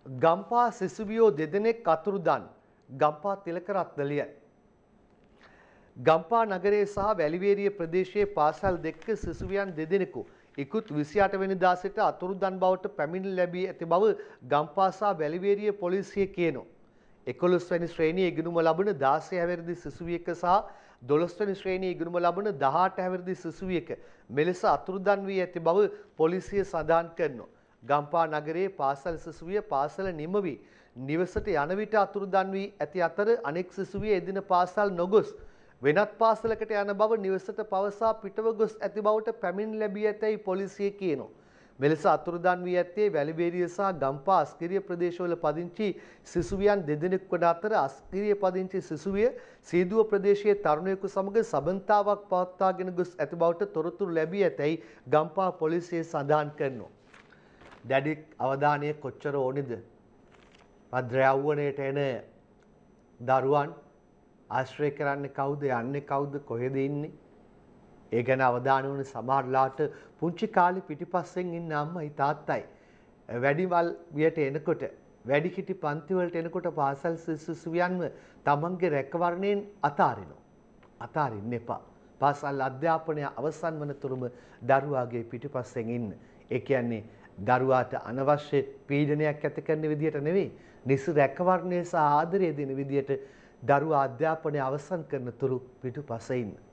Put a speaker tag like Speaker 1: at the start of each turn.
Speaker 1: ගම්පා සිසුවියෝ දෙදෙනෙක් අතුරුදන් ගම්පා තිලකරත්න ලියයි. ගම්පා නගරයේ සහ වැලිවේරිය ප්‍රදේශයේ පාසල් දෙක සිසුවියන් දෙදෙනෙකු ඉකුත් 28 වෙනිදා සිට අතුරුදන් බවට පැමිණ ලැබී ඇති බව ගම්පා සහ වැලිවේරිය පොලිසිය කියනවා. 11 වැනි ශ්‍රේණියේ ඉගෙනුම ලබන 16 හැවිරිදි සිසුවියක සහ 12 වැනි ශ්‍රේණියේ ඉගෙනුම ලබන 18 හැවිරිදි සිසුවියක මෙලෙස අතුරුදන් වී ඇති බව පොලිසිය සඳහන් කරනවා. ගම්පා නගරයේ පාසල් සිසුවිය පාසල නිම වී නිවසට යන විට අතුරුදන් වී ඇති අතර අනෙක් සිසුවිය එදින පාසල් නොගොස් වෙනත් පාසලකට යන බව නිවසට පවසා පිටව ගොස් ඇති බවට පැමිණ ලැබී ඇතැයි පොලිසිය කියනවා. මෙලෙස අතුරුදන් වී ඇත්තේ වැලිවේරිය සහ ගම්පා අස්කිරිය ප්‍රදේශවල පදිංචි සිසුවියන් දෙදෙනෙක් වන අතර අස්කිරිය පදිංචි සිසුවිය සීදුව ප්‍රදේශයේ තරුණයෙකු සමග සබඳතාවක් පවත්වාගෙන ගොස් ඇති බවට තොරතුරු ලැබී ඇතැයි ගම්පා පොලිසිය සඳහන් කරනවා. දැඩි අවධානය කොච්චර ඕනේද? මද්‍රයවණයට එන දරුවන් ආශ්‍රය කරන්නේ කවුද? යන්නේ කවුද? කොහෙද ඉන්නේ? ඒ ගැන අවධානය වුණ සමහරලාට පුංචි කාලේ පිටිපස්සෙන් ඉන්න අම්මයි තාත්තයි වැඩිමල් වියට එනකොට වැඩිහිටි පන්ති වලට එනකොට පාසල් සිසුවියන්ව තමන්ගේ රැකවරණයෙන් අතාරිනවා. අතාරින්න එපා. පාසල් අධ්‍යාපනය අවසන් වන තුරුම දරුවාගේ පිටිපස්සෙන් ඉන්න. ඒ කියන්නේ දරුවාට අනවශ්‍ය පීඩනයක් ඇති කරන විදිහට නෙවෙයි, නිසි රැකවරණය සහ ආදරය දෙන විදිහට දරුවා අධ්‍යාපනය අවසන් කරන තුරු පිටුපස ඉන්න.